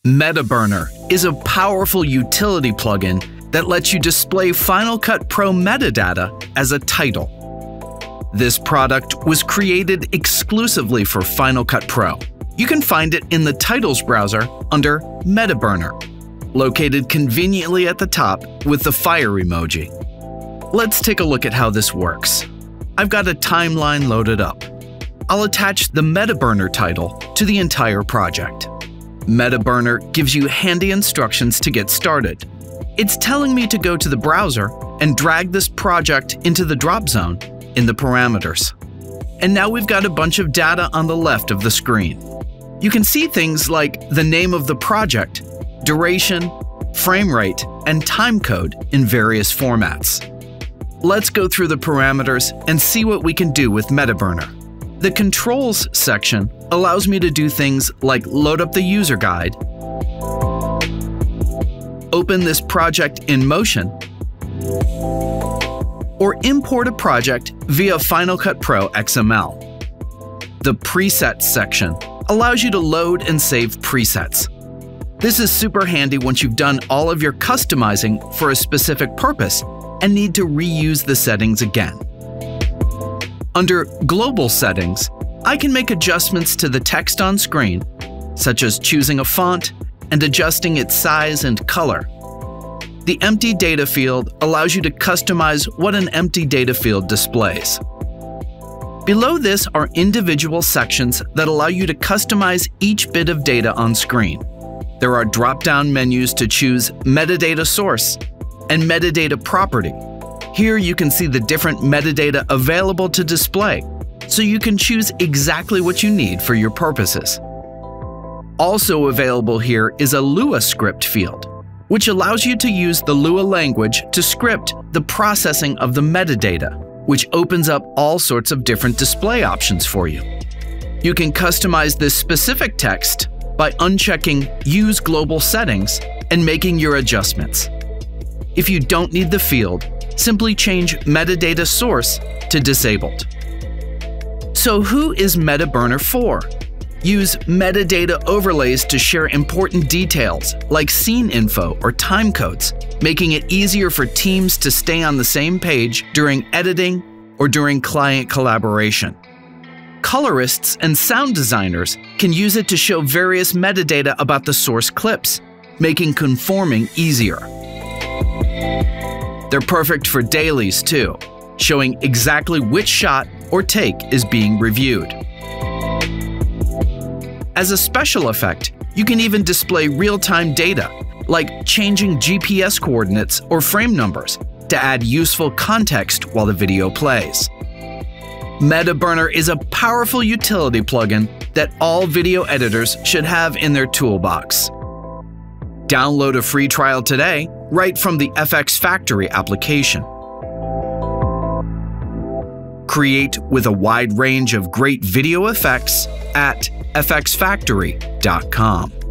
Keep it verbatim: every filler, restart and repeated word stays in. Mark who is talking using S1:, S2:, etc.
S1: Metaburner is a powerful utility plugin that lets you display Final Cut Pro metadata as a title. This product was created exclusively for Final Cut Pro. You can find it in the Titles browser under Metaburner, located conveniently at the top with the fire emoji. Let's take a look at how this works. I've got a timeline loaded up. I'll attach the Metaburner title to the entire project. Metaburner gives you handy instructions to get started. It's telling me to go to the browser and drag this project into the drop zone in the parameters. And now we've got a bunch of data on the left of the screen. You can see things like the name of the project, duration, frame rate, and timecode in various formats. Let's go through the parameters and see what we can do with Metaburner. The Controls section allows me to do things like load up the user guide, open this project in Motion, or import a project via Final Cut Pro X M L. The Presets section allows you to load and save presets. This is super handy once you've done all of your customizing for a specific purpose and need to reuse the settings again. Under Global Settings, I can make adjustments to the text on screen, such as choosing a font and adjusting its size and color. The Empty Data field allows you to customize what an empty data field displays. Below this are individual sections that allow you to customize each bit of data on screen. There are drop-down menus to choose Metadata Source and Metadata Property. Here you can see the different metadata available to display, so you can choose exactly what you need for your purposes. Also available here is a Lua Script field, which allows you to use the Lua language to script the processing of the metadata, which opens up all sorts of different display options for you. You can customize this specific text by unchecking Use Global Settings and making your adjustments. If you don't need the field, simply change Metadata Source to Disabled. So who is Metaburner for? Use metadata overlays to share important details like scene info or timecodes, making it easier for teams to stay on the same page during editing or during client collaboration. Colorists and sound designers can use it to show various metadata about the source clips, making conforming easier. They're perfect for dailies too, showing exactly which shot or take is being reviewed. As a special effect, you can even display real-time data, like changing G P S coordinates or frame numbers, to add useful context while the video plays. Metaburner is a powerful utility plugin that all video editors should have in their toolbox. Download a free trial today right from the FxFactory application. Create with a wide range of great video effects at F x factory dot com.